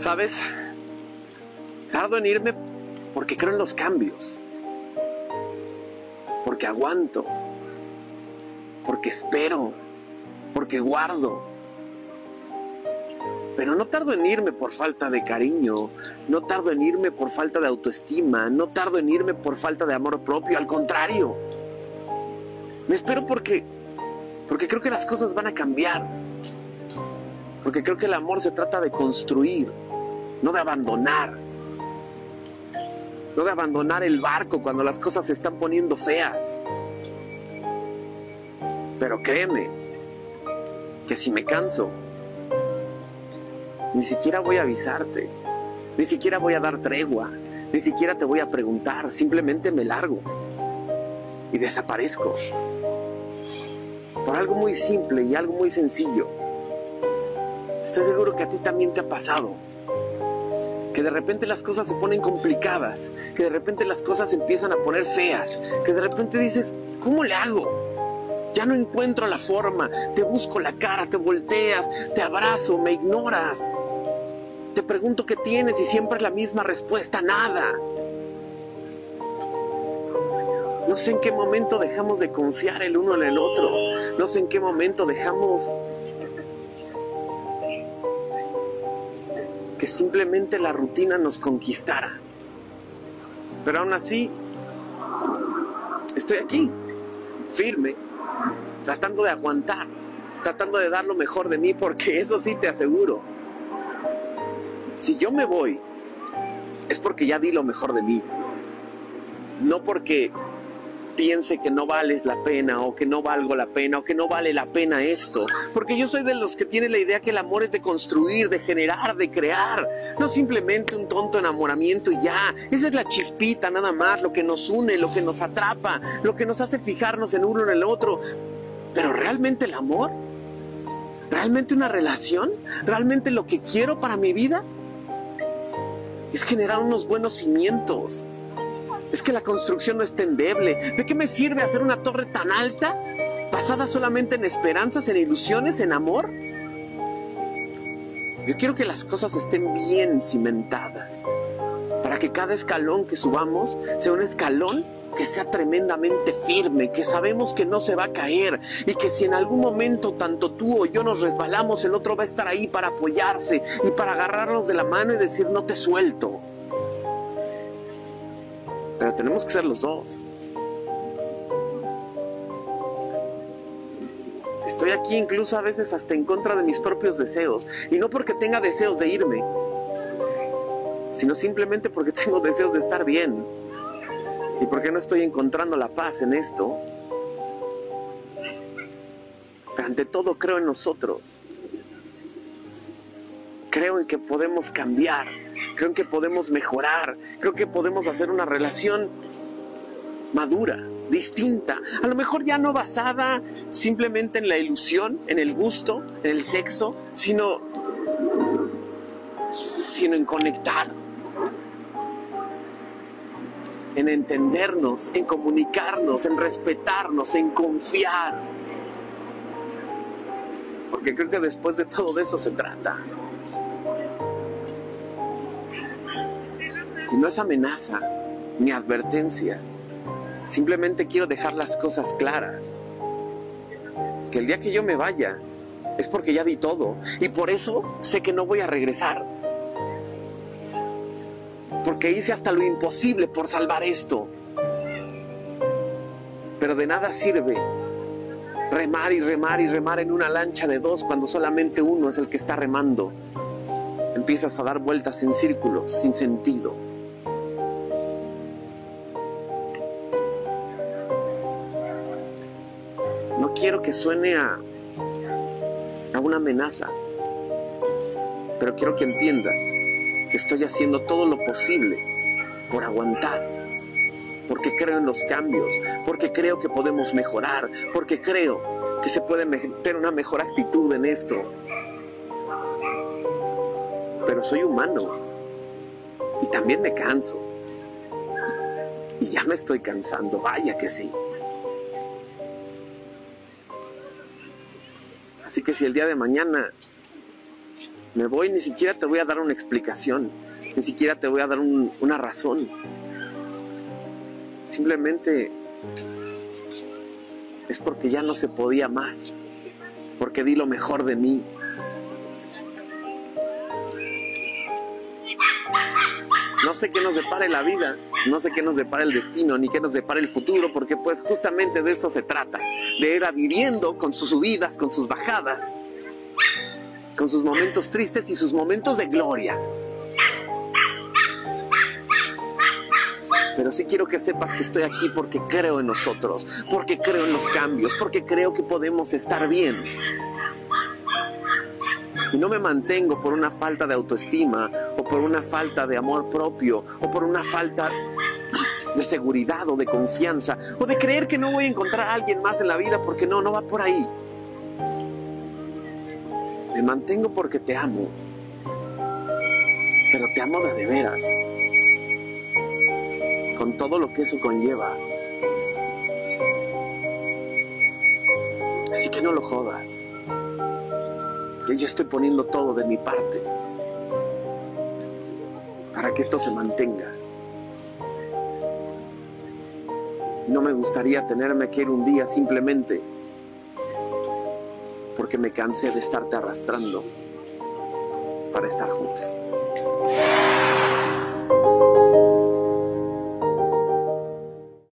¿Sabes? Tardo en irme porque creo en los cambios, porque aguanto, porque espero, porque guardo. Pero no tardo en irme por falta de cariño, no tardo en irme por falta de autoestima, no tardo en irme por falta de amor propio, al contrario. Me espero porque creo que las cosas van a cambiar, porque creo que el amor se trata de construir, no de abandonar. No de abandonar el barco cuando las cosas se están poniendo feas. Pero créeme, que si me canso, ni siquiera voy a avisarte, ni siquiera voy a dar tregua, ni siquiera te voy a preguntar, simplemente me largo y desaparezco. Por algo muy simple y algo muy sencillo. Estoy seguro que a ti también te ha pasado. Que de repente las cosas se ponen complicadas, que de repente las cosas se empiezan a poner feas, que de repente dices, ¿cómo le hago? Ya no encuentro la forma, te busco la cara, te volteas, te abrazo, me ignoras. Te pregunto qué tienes y siempre es la misma respuesta, nada. No sé en qué momento dejamos de confiar el uno en el otro, no sé en qué momento dejamos que simplemente la rutina nos conquistara. Pero aún así, estoy aquí, firme, tratando de aguantar, tratando de dar lo mejor de mí, porque eso sí te aseguro. Si yo me voy, es porque ya di lo mejor de mí. No porque piense que no vales la pena o que no valgo la pena o que no vale la pena esto, porque yo soy de los que tienen la idea que el amor es de construir, de generar, de crear, no simplemente un tonto enamoramiento y ya. Esa es la chispita nada más, lo que nos une, lo que nos atrapa, lo que nos hace fijarnos en uno en el otro. Pero realmente el amor, realmente una relación, realmente lo que quiero para mi vida es generar unos buenos cimientos. Es que la construcción no es endeble. ¿De qué me sirve hacer una torre tan alta, basada solamente en esperanzas, en ilusiones, en amor? Yo quiero que las cosas estén bien cimentadas, para que cada escalón que subamos sea un escalón que sea tremendamente firme, que sabemos que no se va a caer y que si en algún momento tanto tú o yo nos resbalamos, el otro va a estar ahí para apoyarse y para agarrarnos de la mano y decir no te suelto. Pero tenemos que ser los dos. Estoy aquí incluso a veces hasta en contra de mis propios deseos. Y no porque tenga deseos de irme, sino simplemente porque tengo deseos de estar bien. Y porque no estoy encontrando la paz en esto. Pero ante todo creo en nosotros. Creo en que podemos cambiar. Creo en que podemos mejorar. Creo que podemos hacer una relación madura, distinta. A lo mejor ya no basada simplemente en la ilusión, en el gusto, en el sexo, sino en conectar, en entendernos, en comunicarnos, en respetarnos, en confiar. Porque creo que después de todo eso se trata. Y no es amenaza, ni advertencia. Simplemente quiero dejar las cosas claras. Que el día que yo me vaya, es porque ya di todo. Y por eso sé que no voy a regresar. Porque hice hasta lo imposible por salvar esto. Pero de nada sirve remar y remar y remar en una lancha de dos cuando solamente uno es el que está remando. Empiezas a dar vueltas en círculos sin sentido. No quiero que suene a una amenaza, pero quiero que entiendas que estoy haciendo todo lo posible por aguantar, porque creo en los cambios, porque creo que podemos mejorar, porque creo que se puede tener una mejor actitud en esto. Pero soy humano y también me canso. Y ya me estoy cansando, vaya que sí. Así que si el día de mañana Me voy, ni siquiera te voy a dar una explicación, ni siquiera te voy a dar una razón. Simplemente es porque ya no se podía más, porque di lo mejor de mí. No sé qué nos depara la vida, no sé qué nos depara el destino, ni qué nos depara el futuro, porque pues justamente de esto se trata, de ir viviendo con sus subidas, con sus bajadas, con sus momentos tristes y sus momentos de gloria. Pero sí quiero que sepas que estoy aquí porque creo en nosotros, porque creo en los cambios, porque creo que podemos estar bien. Y no me mantengo por una falta de autoestima, o por una falta de amor propio, o por una falta de seguridad o de confianza, o de creer que no voy a encontrar a alguien más en la vida, porque no va por ahí. Me mantengo porque te amo, pero te amo de veras, con todo lo que eso conlleva. Así que no lo jodas, que yo estoy poniendo todo de mi parte para que esto se mantenga. Y no me gustaría tenerme que ir un día simplemente porque me cansé de estarte arrastrando para estar juntos.